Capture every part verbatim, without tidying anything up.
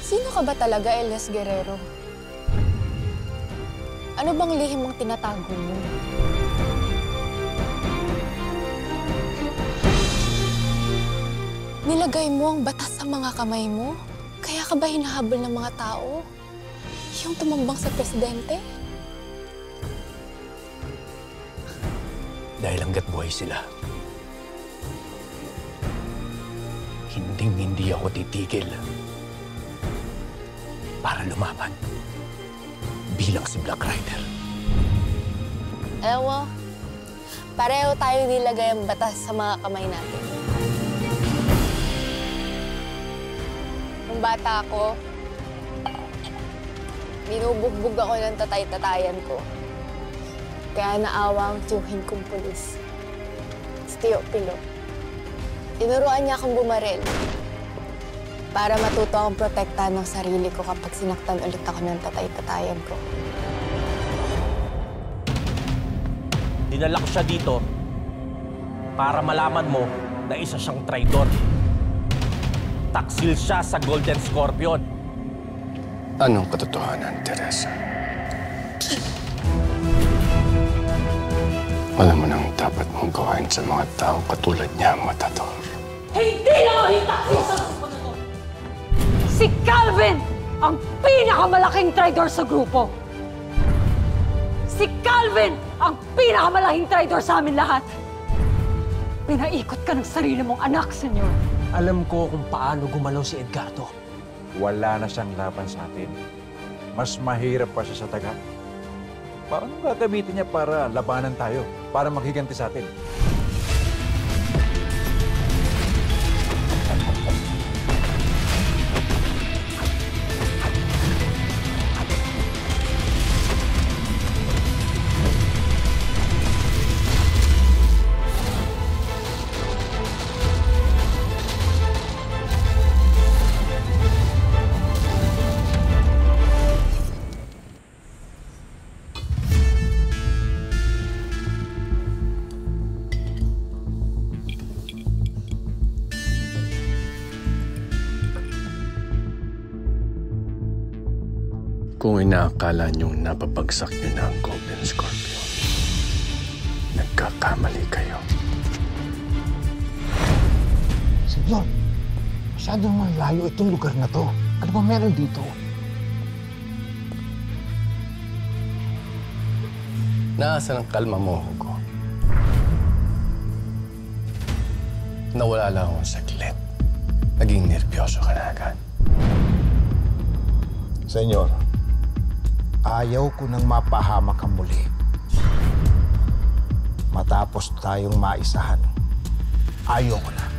Sino ka ba talaga, Elias Guerrero? Ano bang lihim mong tinatago mo? Nilagay mo ang batas sa mga kamay mo? Kaya ka ba hinahabol ng mga tao? Yung tumambang sa presidente? Dahil hanggat buhay sila, hinding-hindi ako titigil para lumaban bilang si Black Rider. Alam mo, pareho tayo nilagay ang batas sa mga kamay natin. Nung bata ako, binubugbog ako ng tatay-tatayan ko. Kaya naawa ang tiyuhin kong pulis. Si Teopilo. Tinuruan niya akong bumaril para matuto akong protektahan ng sarili ko kapag sinaktan ulit ako ng tatay-tatayan ko. Dinala ko siya dito para malaman mo na isa siyang traidor. Taksil siya sa Golden Scorpion. Anong katotohanan, Teresa? Alam mo nang dapat mong gawain sa mga tao katulad niya, Matador. Hindi na mahitaksil sa grupo na to! Si Calvin ang pinakamalaking traidor sa grupo! Si Calvin ang pinakamalaking traidor sa amin lahat! Pinaikot ka ng sarili mong anak, senyor. Alam ko kung paano gumalaw si Edgardo. Wala na siyang laban sa atin. Mas mahirap pa siya sa taga. Paano gagamitin niya para labanan tayo? Para maghiganti sa atin? Kung inaakala niyong napapagsak niyo na ang Golden Scorpion, nagkakamali kayo. Senyor, masyadong malayo itong lugar na to. Ano ba meron dito? Naasan ang kalma mo, Hugo? Nawala lang akong saglit. Naging nervyoso ka na agad. Senyor, ayaw ko nang mapahamak ang muli. Matapos tayong maisahan, ayaw ko na.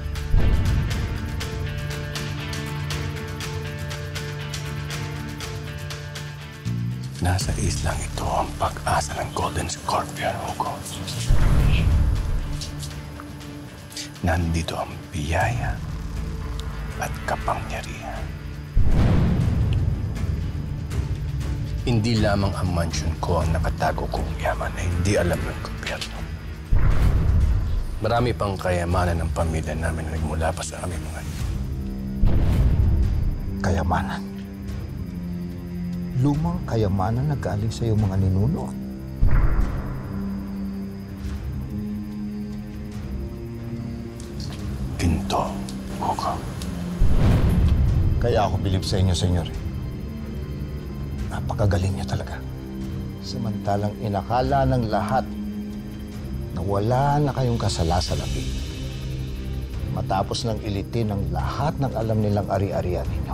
Nasa islang ito ang pag-asa ng Golden Scorpion, Hugo. Nandito ang biyaya at kapangyarihan. Hindi lamang ang mansyon ko ang nakatago kong yaman na hindi alam ng gobyerno. Marami pang kayamanan ng pamilya namin na nagmula pa sa aming mga ito. Kayamanan? Lumang kayamanan na galing sa iyong mga ninuno. Ginto, Hugo. Kaya ako bilib sa inyo, senyor. Napakagaling niya talaga. Samantalang inakala ng lahat na wala na kayong kasala-salapi. Matapos nang ilitin ang lahat ng alam nilang ari-arian ninyo.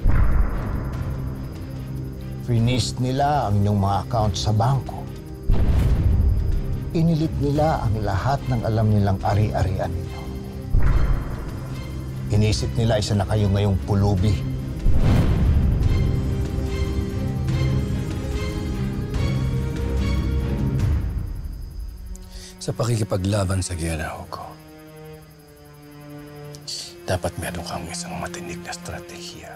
Finished nila ang inyong mga account sa bangko. Inilit nila ang lahat ng alam nilang ari-arian ninyo. Inisip nila isa na kayo ngayong pulubi. Sa pakikipaglaban sa giyera, Hugo, dapat meron kang isang matinig na estratehiya.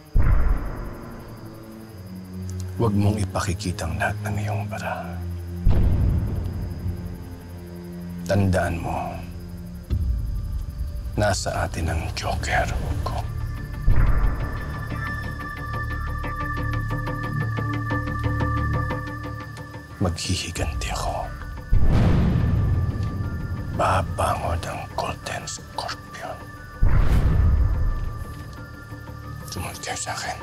Huwag mong ipakikitang lahat ng iyong bara. Tandaan mo, nasa atin ang Joker, Hugo. maghihiganti ako. Babangon ang Golden Scorpion. Tumunod kayo sa akin.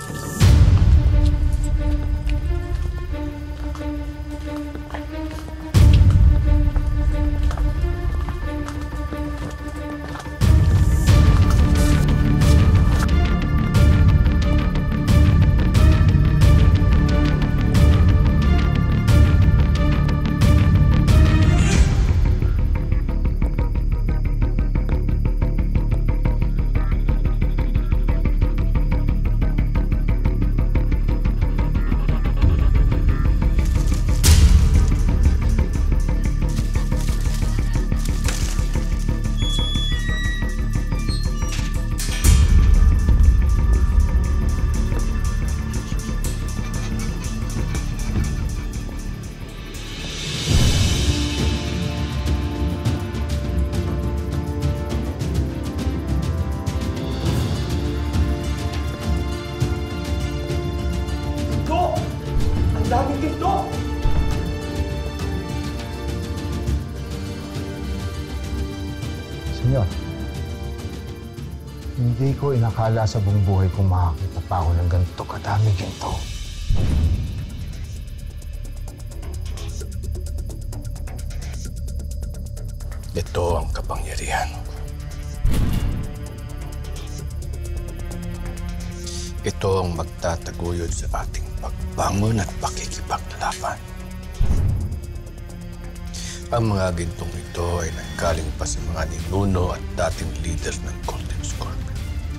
Senyor, hindi ko inakala sa buong buhay kung makakita pa ako ng ganito kadami ginto. Ito ang kapangyarihan. Ito ang magtataguyod sa ating pagbangon at pakikipaglaban. Ang mga gintong ito ay nanggaling pa sa mga ninuno at dating leader ng Golden Scorpion.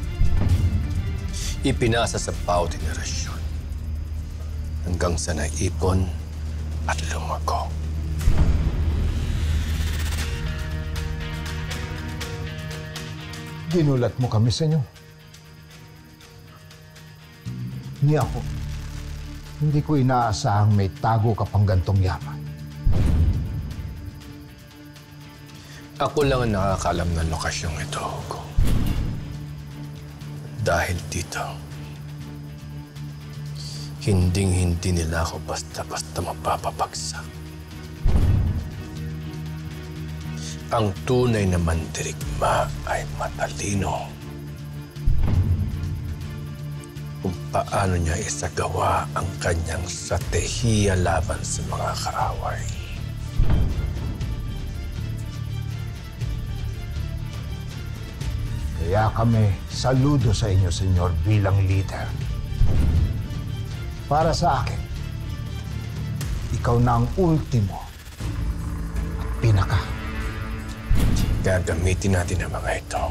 Ipinasa sa bawat henerasyon hanggang sa naipon at lumago. Ginulat mo kami, senyor. Ni ako, hindi ko inaasahang may tago ka pang gantong yaman. Ako lang ang nakakaalam ng lokasyong ito, Hugo. Dahil dito, hinding-hindi nila ako basta-basta mapapabagsak. Ang tunay na mandirigma ay matalino. Kung paano niya isagawa ang kanyang stratehiya laban sa mga kaaway. Kaya kami saludo sa inyo, senyor, bilang leader. Para sa akin, ikaw na ang ultimo at pinaka. Gagamitin natin ang mga ito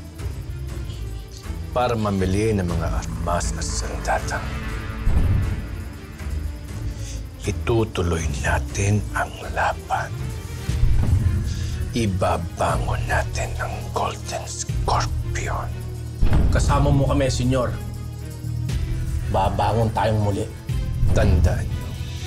para mamili ng mga armas at sandata. Itutuloy natin ang laban. Ibabangon natin ang Golden Scorpion. Kasama mo kami, senyor. Babangon tayong muli. Tandaan niyo,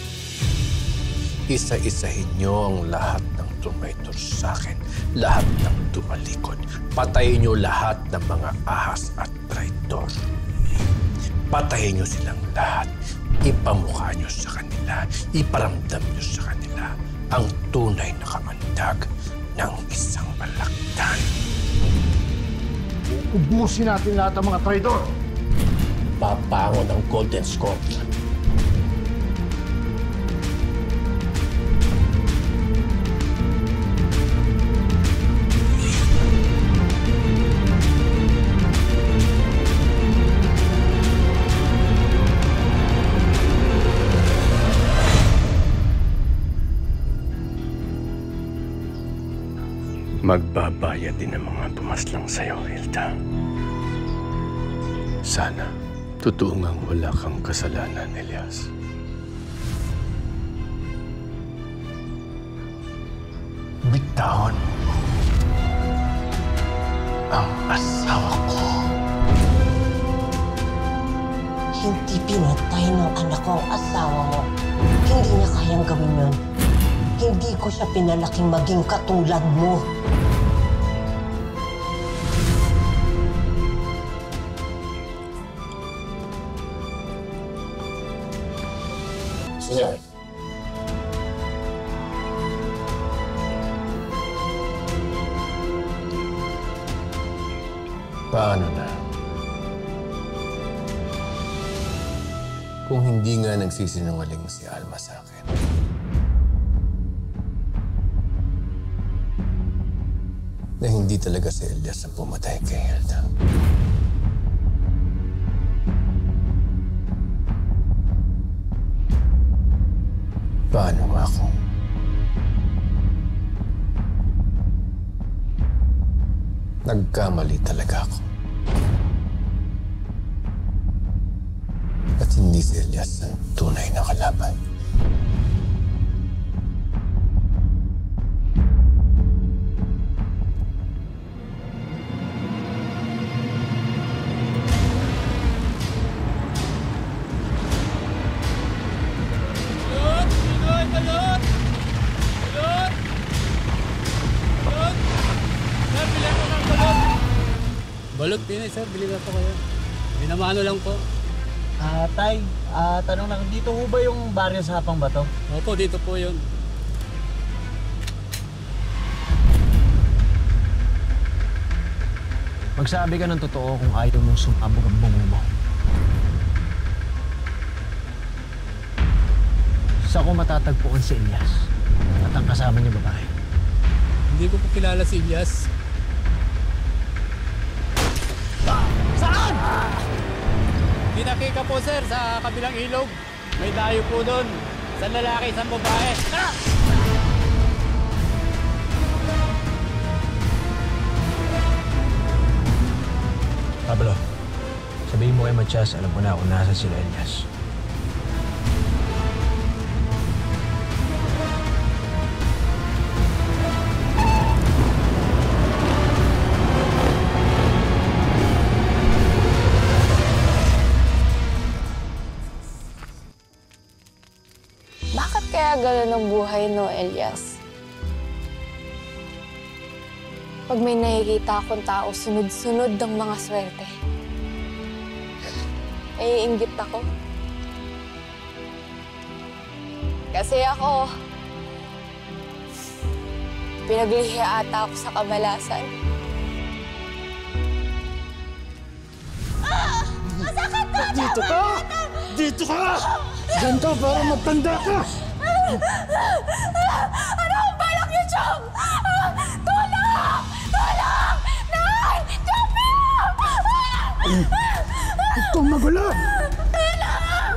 isa-isahin niyo ang lahat ng tumaytor sa akin, lahat ng tumalikod. Patayin niyo lahat ng mga ahas at traitor. Patayin niyo silang lahat. Ipamukha niyo sa kanila, iparamdam niyo sa kanila ang tunay na kamandag ng isang balaktan. Ubusin natin lahat ng mga traidor. Babangon ang Golden Scorpion. Magbabayad din ang mga pumaslang sa'yo, Hilda. Sana, totoo ngang wala kang kasalanan, Elias. Bitawan mo ang asawa ko. Hindi pinatay ng anak ko ang asawa mo. Hindi niya kayang gawin yun. Hindi ko siya pinalaking maging katulad mo. Senyor, Paano na? Kung hindi nga nagsisinungaling si Alma sa akin. Na hindi talaga si Elias ang pumatay kay Hilda. Paano nga ako? Nagkamali talaga ako. At hindi si Elias ang tunay na kalaban. Balot din eh, sir. Biligan po kayo. Binamano lang po. Ah, Tay, ah, tanong lang, dito ho ba yung baryo sa Hapang Bato? Opo, dito po yun. Magsabi ka ng totoo kung ayaw mong sumabog ang bungo mo. Sa ko matatagpuan si Elias at ang kasama niya babae. Hindi ko po kilala si Elias. Saan? Pinakita po, sir, sa kabilang ilog. May dayo po doon. Isang lalaki, isang babae. Ah! Pablo, sabihin mo kay Matias, alam ko na kung nasa sila Elias. Bakit kaya gano'n ang buhay, no, Elias? Pag may nakikita akong tao, sunod-sunod ang mga swerte. Naiinggit ako. Kasi ako, pinaglihi ata ako sa kabalasan. Ah! Masakit to! Dito ka! Dito ka! Diyan ka para magtanda ka! Ano ang balak niyo, Chong? Ah! Tulong! Tulong! Nay! Chopi! Huwag kang magulo! Tulong!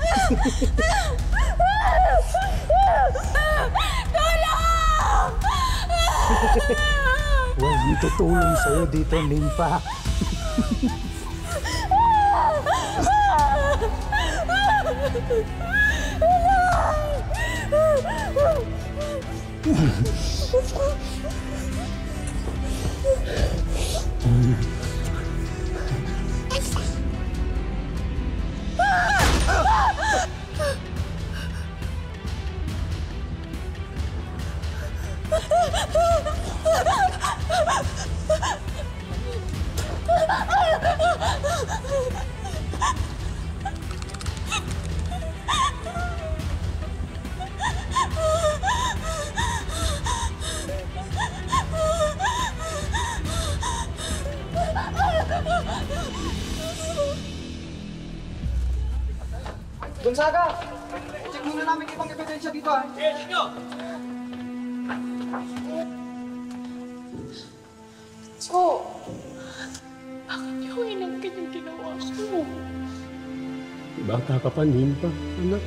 Tulong! Walang tutulong sa'yo dito, Nimpa. Gonzaga! Check muna namin ibang ebidensya dito, ha? Yes, nyo! So, bakit niyo inangkin yung ginawa ko? Bata ka pa, Nimpa, anak.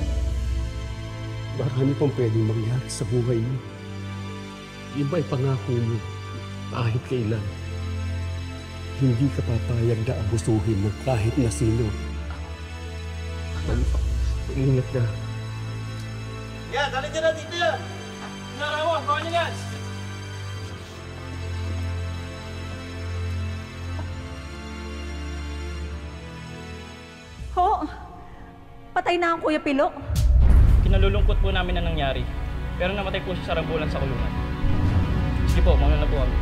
Marami pang pwedeng mangyari sa buhay mo. Di ba ipangako mo, kahit kailan, hindi ka papayag na abusuhin ng kahit na sino. Ano? Ingat ka. Yan, dali dyan na dito yan! Narawan, baka niyo yan! Ho! Patay na ang Kuya Pilo. Kinalulungkot po namin na nangyari. Pero namatay po siya sa rambulan sa kulungan. Sige po, mauna na po kami.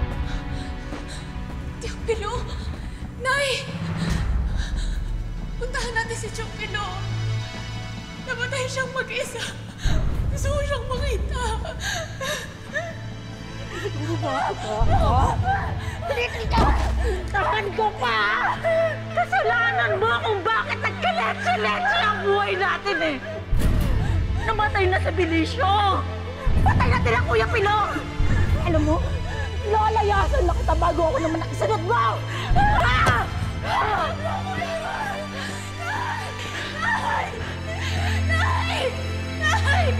Tiyang Pilo! Nay! Puntahan natin si Tiyang Pilo. Namatay siyang mag-isa. Gusto ko siyang makita. Tumigil ka! natin eh. Namatay na sa bilisyo. Patay natin ang Kuya Pilo. Alam mo, lalayasan na kita bago ako naman nakisunod mo! Ah! Ah! Nay! Nay! Nay!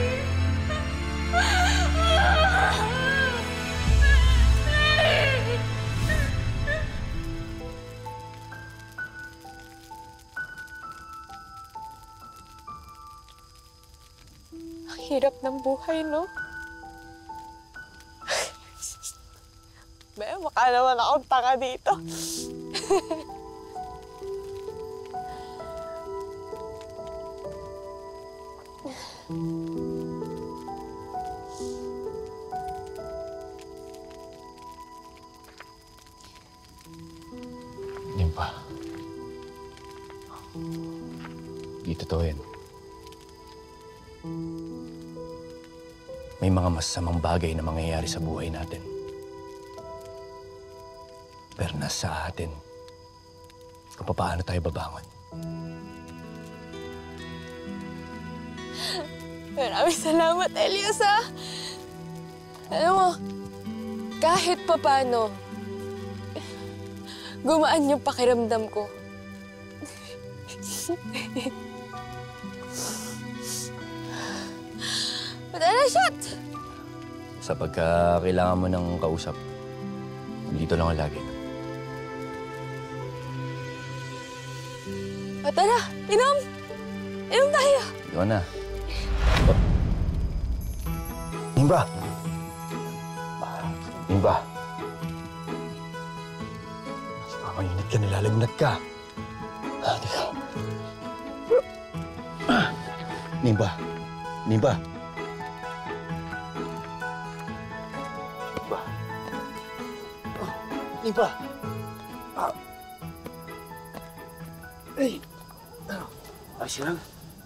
Ang hirap ng buhay, no? Be, maka naman akong tanga dito. Nympha. Di totoo yan. May mga masasamang bagay na mangyayari sa buhay natin. Pero nasa atin kung paano tayo babangon. Maraming salamat, Elias, ha? Alam mo, kahit papano, gumaan yung pakiramdam ko. Madala, shot! Sa pagka kailangan mo ng kausap, dito lang ako lagi. O tara, inom! Inom tayo! Ikaw na. Nympha! Nympha! Mainit ka, nilalagnat ka. Ah, teka. Nympha! Nympha! Nympha! Ah. Ay! Ayos lang.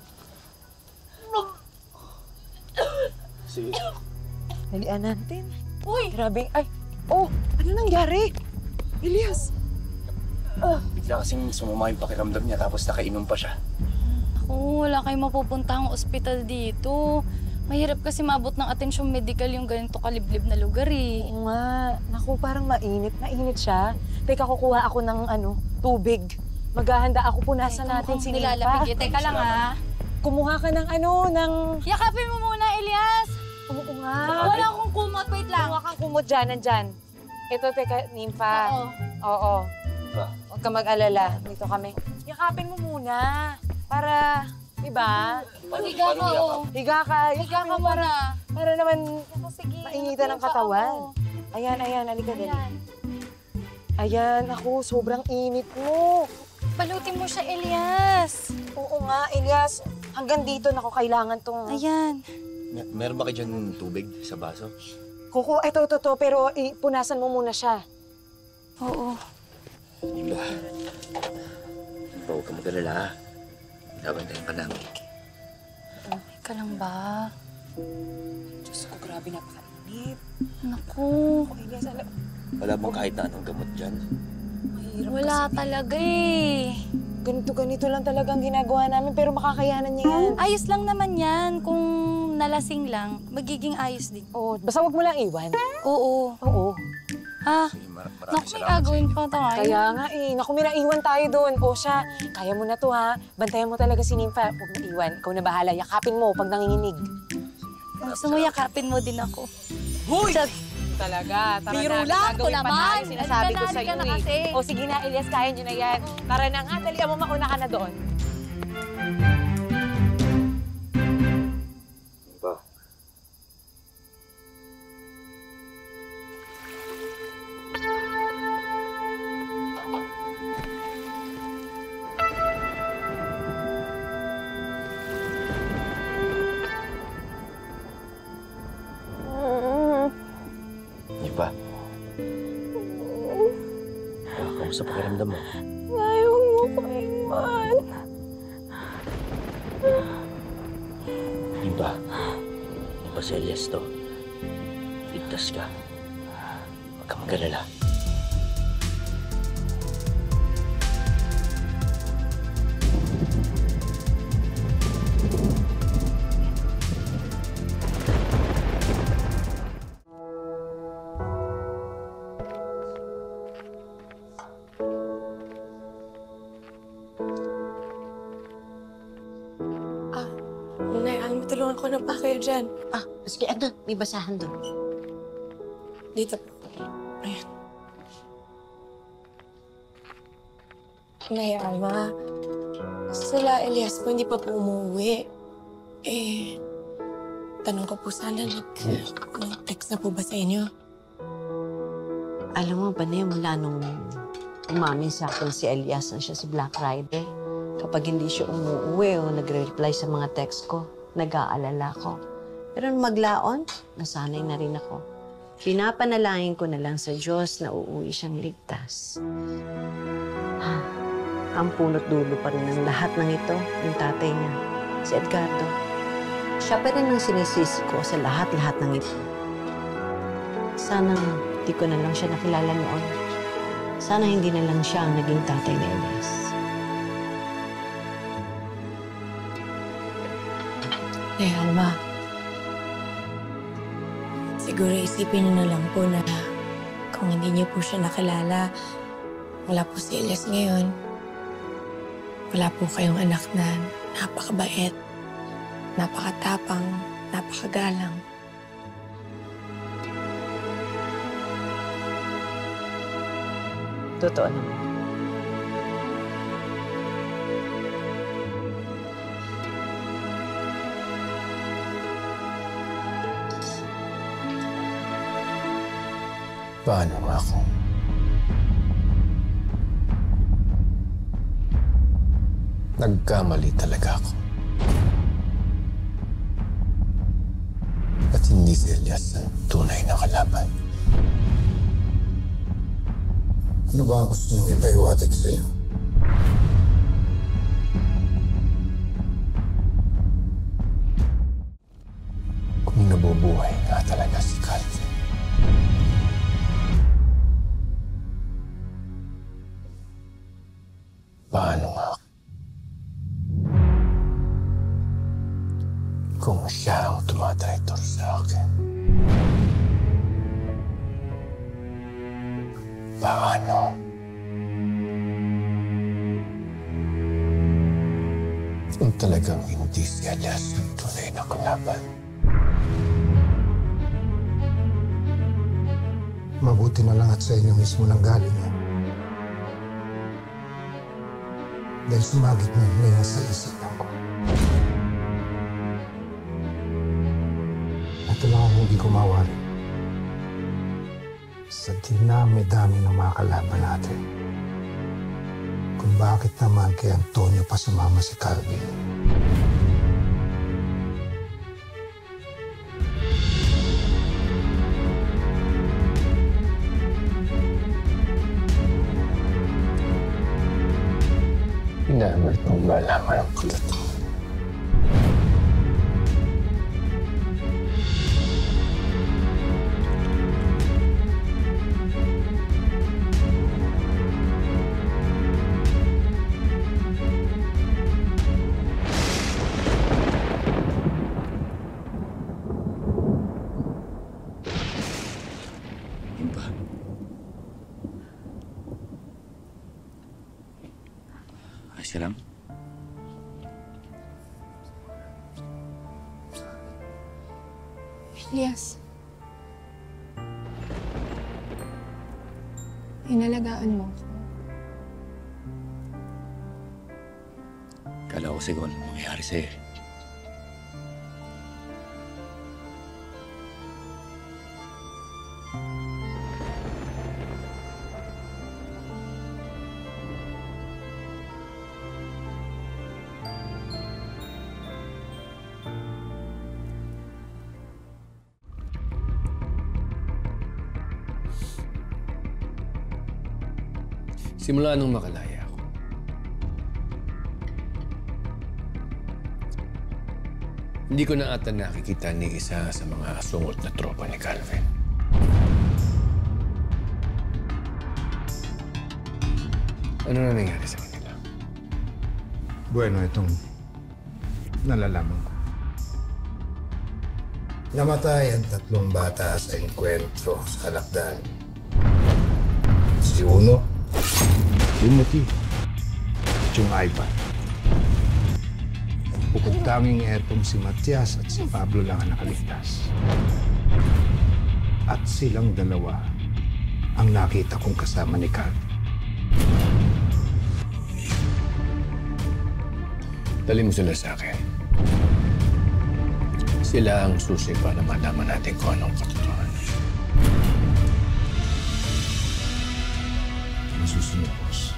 Sige. Dalian natin. Uy! Grabe. Ay! Oh! Ano nangyari? Elias! Uh. Bigla kasing sumama yung pakiramdam niya tapos nakainom pa siya. Naku, wala kayong mapupuntahang ospital dito. Mahirap kasi mabot ng atensyong medical yung ganito kaliblib na lugar eh. Oo nga. Naku, parang mainit. Mainit siya. Teka, kukuha ako ng ano, tubig. Maghahanda ako, punasan natin si Nympha. Nilalapig. Teka lang ha. Kumuha ka ng ano, ng... Yakapin mo muna, Elias! Oo nga. Wala akong kumot. Wait lang. Kumuha kang kumot dyan, nandyan. Ito, teka, Nympha. Oo. Oo. Huwag ka mag-alala. Dito kami. Yakapin mo muna. Para, di ba? Higa ka, oh. Higa ka. Higa ka muna. Para naman Sige, mainitan ang katawan. Ayan, ayan. Halika, dali. Ayan, ako. Sobrang init mo. Balutin mo siya, Elias. Oo nga, Elias. Hanggang dito, naku, kailangan tong... Ayan. Meron ba kayo dyan tubig sa baso? Kuko, eto, eto, eto. Pero punasan mo muna siya. Oo. Nympha. Nympha, huwag ka mag-alala, ha? Nabantayan ka namin. Okay ka lang ba? Diyos ko, grabe, napakainit. Naku. Ako, Elias, alam... Wala bang kahit na anong gamot dyan? Wala talaga eh. Ganito-ganito lang talagang ginagawa namin, pero makakayanan niya yan. Ayos lang naman yan. Kung nalasing lang, magiging ayos din. Oo, basta wag mo lang iwan. Oo. Oo. Ha? Naku, may gagawin pa tayo. Kaya nga eh. Naku, may naiwan tayo doon. O siya, kaya mo na to ha. Bantayan mo talaga si Nympha. Huwag na iwan. Ikaw na bahala. Yakapin mo pag nanginginig. Gusto mo yakapin mo din ako. Hoy! Talaga. Tara Biro na. lang, Gagawin ito pa naman. tayo. Sinasabi Halika ko na, sa'yo halika na eh. kasi. O sige na, Elias, kaya nyo na yan. Tara na nga, dali mo, mauna ka na doon. Nympha. Nympha. Ah, kamusta pakiramdam mo? Ayaw mo ko iwan. Nympha. Nympha, si Elias to. Ligtas ka. Huwag ka mag-alala. Tulungan ko na pa kayo dyan. Ah, sige, andun. May basahan doon. Dito po. Ayan. Nay, Alma. Sila Elias po, hindi pa po umuwi. Eh, tanong ko po sana, nag-text na po ba sa inyo? Alam mo ba na mula nung umamin sa akin si Elias na siya si Black Rider, kapag hindi siya umuwi o nagre-reply sa mga text ko, nag-aalala ko. Pero nung maglaon, nasanay na rin ako. Pinapanalangin ko na lang sa Diyos na uuwi siyang ligtas. Ha, ang punot dulo pa rin ng lahat ng ito, yung tatay niya, si Edgardo. Siya pa rin ang sinisisi ko sa lahat-lahat ng ito. Sana di ko na lang siya nakilala noon. Sana hindi na lang siya ang naging tatay ni Elias. Eh, Alma. Siguro isipin niyo na lang po na kung hindi niyo po siya nakilala, wala po si Elias ngayon. Wala po kayong anak na napakabait, napakatapang, napakagalang. Totoo naman. Paano nga ako? Nagkamali talaga ako. At hindi si Elias ang tunay na kalaban. Ano ba ang gusto niyong ipaiwatig sa'yo? Kung nabubuhay nga talaga si Calvin. Paano nga? Kung siya ang tumatraitor sa akin. Paano? Kung talagang hindi si Elias ang tunay na kalaban. Mabuti na lang at sa inyo mismo nang galing yan. Dahil sumagit na ngayon sa isipan ko. Ito lang ang hindi ko mawari. Sa dinami-dami ng mga kalaban natin. Kung bakit naman kay Antonio pa sumama si Calvin. Inaamit mong malaman ang katotohanan. Ayos ka lang? Elias. Inalagaan mo ako. Kala ko kasi kung anong mangyayari sa'yo. Simula nung makalaya ako, hindi ko na ata nakikita ni isa sa mga sungot na tropa ni Calvin. Ano na nangyari sa kanila? Bueno, itong nalalaman ko. Namatay ang tatlong bata sa enkwentro sa Halakdan. Si Uno, Timothy, at yung Ivan. Bukod tanging etong si Matias at si Pablo lang ang nakaligtas. At silang dalawa ang nakita kong kasama ni Carl. Dali mo sila sa akin. Sila ang susi para malaman natin kung anong katotohanan. Masusunod, boss.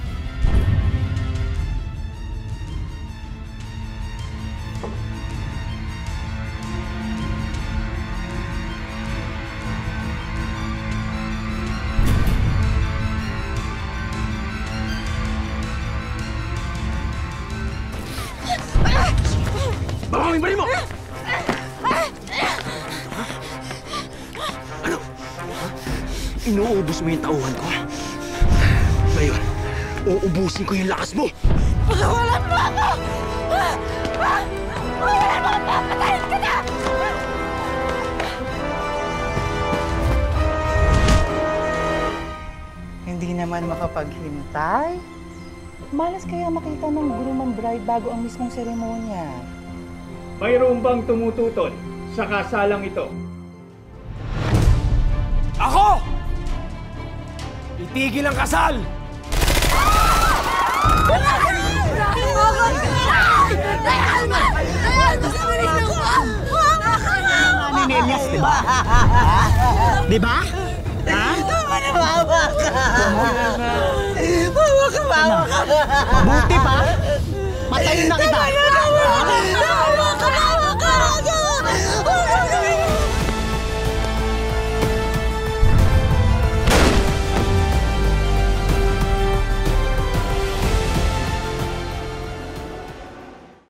Bawangin bali mo! Ano? Inuubos mo yung tauhan ko? Ngayon, uubusin ko yung lakas mo! Pagawalan mo ako! Pagawalan mo! Papatayin ka na! Hindi naman makapaghintay. Malas kaya makita ng groom ang bride bago ang mismong seremonya. Mayroon bang tumututol sa kasalang ito? Ako! Itigil ang kasal! Ni Elias, di ba? Di ba? Ha? Mawa ka! Mawa ka, mawa ka! Buti pa! Patayin na kita!